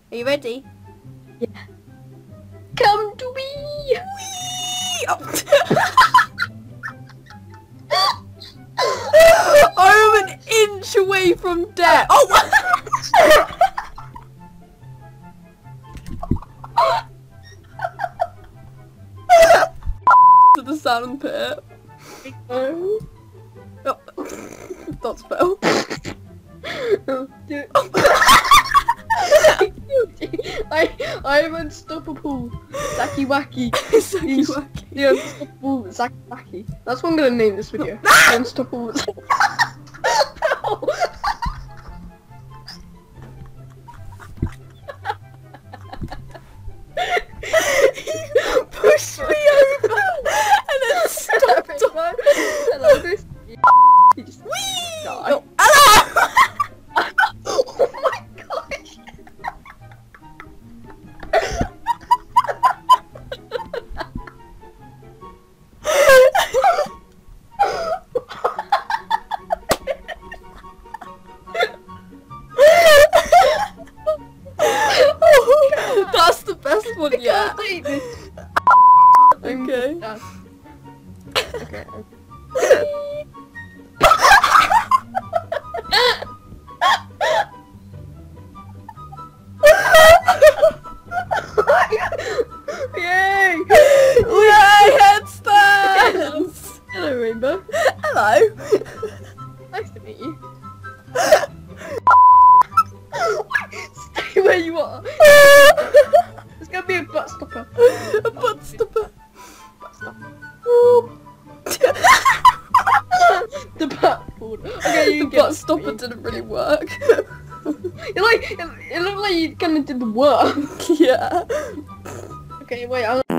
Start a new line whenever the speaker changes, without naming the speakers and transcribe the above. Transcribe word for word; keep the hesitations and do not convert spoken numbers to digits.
Are you ready?
Yeah. Come to me!
Whee! Oh. I'm an inch away from death. Oh! To the sand pit.
Oh.
Oh. Don't spell.
Oh, dude. I I'm unstoppable. Zacky Wacky.
Sucky
He's-
wacky.
The unstoppable Zacky Wacky. That's what I'm gonna name this video. The unstoppable.
Push me over and then stopped on.
Hello, this. He just
Whee!
died.
Oh, hello!
Oh my gosh!
That's the best one
I
yet.
can't take this. I'm
Okay.
done. Okay. Yay!
Yay, headstands!
Hello, Rainbow.
Hello.
Nice to meet you. Stay where you are. There's gonna be a butt stopper.
A butt stopper.
Butt stopper. The butt board. Okay, you
The
get
butt
it.
stopper didn't really work.
It like it, it looked like you kind of did the work.
Yeah.
Okay, wait. I'm